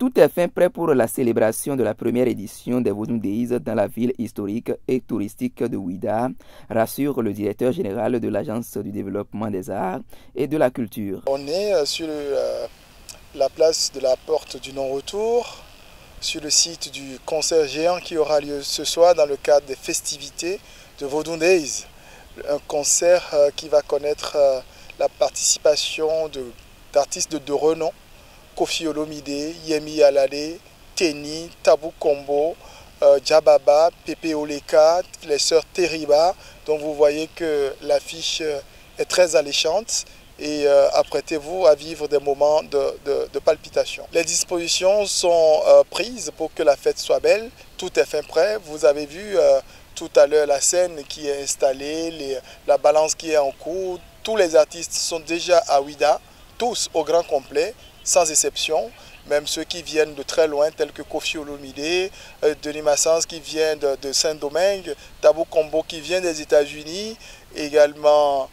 Tout est fin prêt pour la célébration de la première édition des Vodou Days dans la ville historique et touristique de Ouidah, rassure le directeur général de l'Agence du développement des arts et de la culture. On est sur la place de la porte du non-retour, sur le site du concert géant qui aura lieu ce soir dans le cadre des festivités de Vodou Days. Un concert qui va connaître la participation d'artistes de renom. Koffi Olomide, Yemi Alade, Teni, Tabou Kombo, Djababa, Pepe Oleka, les sœurs Teriba. Donc vous voyez que l'affiche est très alléchante et apprêtez-vous à vivre des moments de palpitation. Les dispositions sont prises pour que la fête soit belle. Tout est fin prêt. Vous avez vu tout à l'heure la scène qui est installée, la balance qui est en cours. Tous les artistes sont déjà à Ouidah, tous au grand complet, sans exception, même ceux qui viennent de très loin, tels que Koffi Olomide, Denis Massens qui vient de Saint-Domingue, Tabou Kombo qui vient des États-Unis, également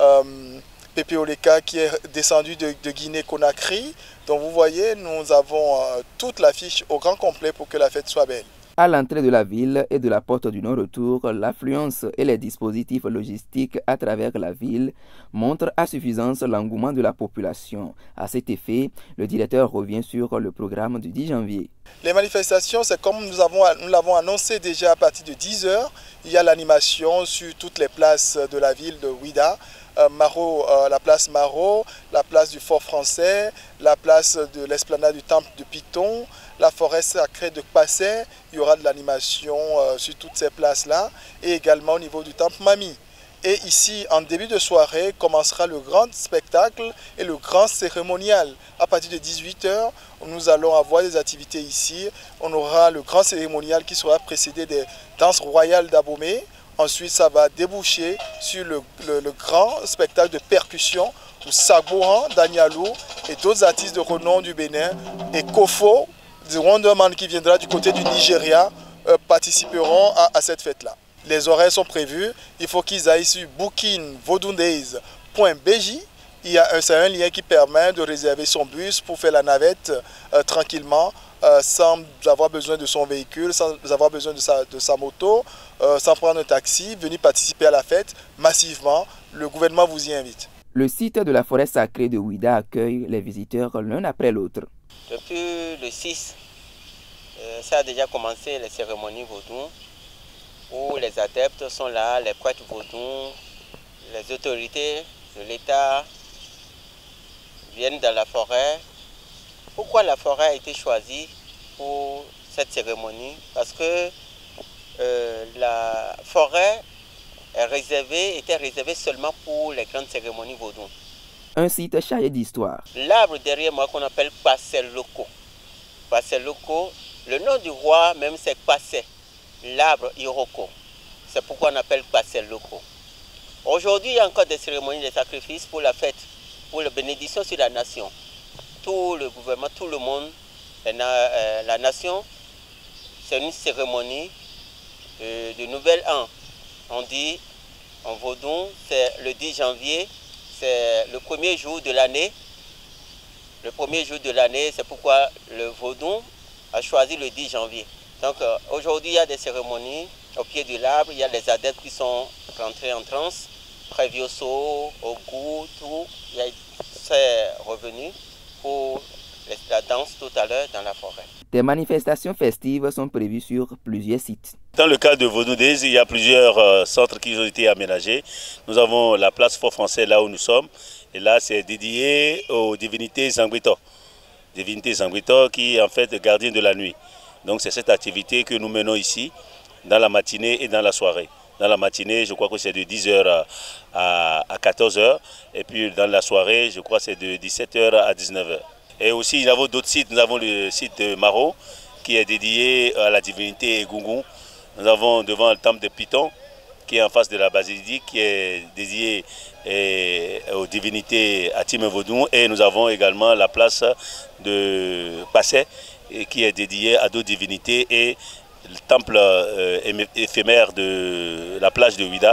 Pepe Oleka qui est descendu de Guinée-Conakry. Donc vous voyez, nous avons toute l'affiche au grand complet pour que la fête soit belle. À l'entrée de la ville et de la porte du non-retour, l'affluence et les dispositifs logistiques à travers la ville montrent à suffisance l'engouement de la population. À cet effet, le directeur revient sur le programme du 10 janvier. Les manifestations, c'est comme nous l'avons annoncé déjà à partir de 10 h. Il y a l'animation sur toutes les places de la ville de Ouidah. La place Maro, la place du Fort Français, la place de l'esplanade du Temple de Piton, la forêt sacrée de Passé. Il y aura de l'animation sur toutes ces places-là et également au niveau du Temple Mami. Et ici, en début de soirée, commencera le grand spectacle et le grand cérémonial. À partir de 18 h, nous allons avoir des activités ici. On aura le grand cérémonial qui sera précédé des danses royales d'Abomey. Ensuite, ça va déboucher sur le grand spectacle de percussion où Sagbohan, Danialou et d'autres artistes de renom du Bénin et Kofo, The Wonderman qui viendra du côté du Nigeria, participeront à cette fête-là. Les horaires sont prévus. Il faut qu'ils aillent sur bookingvodoudays.bj. C'est un lien qui permet de réserver son bus pour faire la navette tranquillement, sans avoir besoin de son véhicule, sans avoir besoin de sa moto, sans prendre un taxi, venir participer à la fête massivement. Le gouvernement vous y invite. Le site de la forêt sacrée de Ouidah accueille les visiteurs l'un après l'autre. Depuis le 6, ça a déjà commencé les cérémonies vaudou, où les adeptes sont là, les prêtres vaudou, les autorités de l'État viennent dans la forêt. Pourquoi la forêt a été choisie pour cette cérémonie? Parce que la forêt était réservée seulement pour les grandes cérémonies vaudou. Un site chargé d'histoire. L'arbre derrière moi qu'on appelle Passé Loco. Passé Loco, le nom du roi même c'est Passé, l'arbre Iroko. C'est pourquoi on appelle Passé Loco. Aujourd'hui, il y a encore des cérémonies de sacrifices pour la fête, pour la bénédiction sur la nation. Tout le gouvernement, tout le monde, la nation, c'est une cérémonie de nouvel an. On dit en vaudou, c'est le 10 janvier, c'est le premier jour de l'année. Le premier jour de l'année, c'est pourquoi le vaudou a choisi le 10 janvier. Donc aujourd'hui, il y a des cérémonies au pied de l'arbre, il y a les adeptes qui sont rentrés en transe, Prévioso, Ogou, tout, c'est revenu pour la danse tout à l'heure dans la forêt. Des manifestations festives sont prévues sur plusieurs sites. Dans le cadre de Vodou Days, il y a plusieurs centres qui ont été aménagés. Nous avons la place Fort Français là où nous sommes. Et là, c'est dédié aux divinités Zangwito. Divinités Zangwito qui est en fait gardien de la nuit. Donc c'est cette activité que nous menons ici, dans la matinée et dans la soirée. Dans la matinée, je crois que c'est de 10 h à 14 h. Et puis dans la soirée, je crois que c'est de 17 h à 19 h. Et aussi, nous avons d'autres sites. Nous avons le site de Maro, qui est dédié à la divinité Egungun. Nous avons devant le temple de Piton, qui est en face de la basilique, qui est dédié aux divinités Atim Vodou. Et nous avons également la place de Passé, qui est dédiée à d'autres divinités, et le temple éphémère de la plage de Ouidah,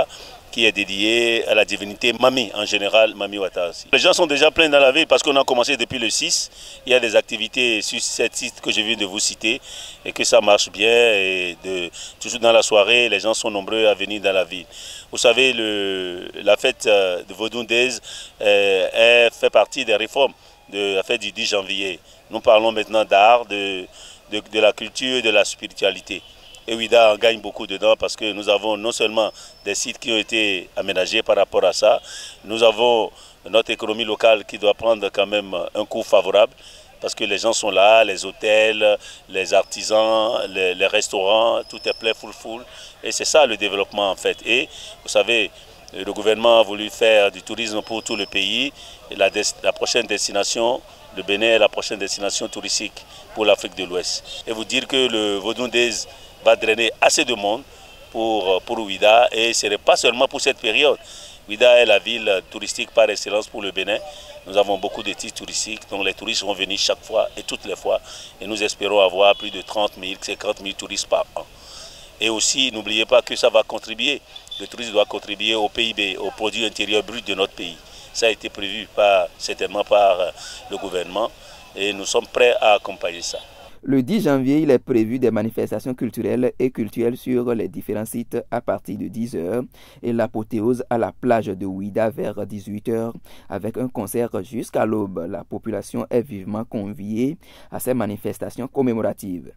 qui est dédié à la divinité Mami, en général, Mami Wata aussi. Les gens sont déjà pleins dans la ville parce qu'on a commencé depuis le 6. Il y a des activités sur cette site que je viens de vous citer et que ça marche bien. Et toujours dans la soirée, les gens sont nombreux à venir dans la ville. Vous savez, la fête de Vodou Days fait partie des réformes de la fête du 10 janvier. Nous parlons maintenant d'art, de la culture, de la spiritualité. Et Ouida en gagne beaucoup dedans parce que nous avons non seulement des sites qui ont été aménagés par rapport à ça, nous avons notre économie locale qui doit prendre quand même un coup favorable parce que les gens sont là, les hôtels, les artisans, les restaurants, tout est plein, full. Et c'est ça le développement en fait. Et vous savez, le gouvernement a voulu faire du tourisme pour tout le pays. Et la prochaine destination, le Bénin est la prochaine destination touristique pour l'Afrique de l'Ouest. Et vous dire que le Vodou Days va drainer assez de monde pour Ouida et ce n'est pas seulement pour cette période. Ouida est la ville touristique par excellence pour le Bénin. Nous avons beaucoup de titres touristiques, donc les touristes vont venir chaque fois et toutes les fois. Et nous espérons avoir plus de 30 000, 50 000 touristes par an. Et aussi, n'oubliez pas que ça va contribuer, le tourisme doit contribuer au PIB, au produit intérieur brut de notre pays. Ça a été prévu certainement par le gouvernement et nous sommes prêts à accompagner ça. Le 10 janvier, il est prévu des manifestations culturelles et culturelles sur les différents sites à partir de 10 h et l'apothéose à la plage de Ouida vers 18 h avec un concert jusqu'à l'aube. La population est vivement conviée à ces manifestations commémoratives.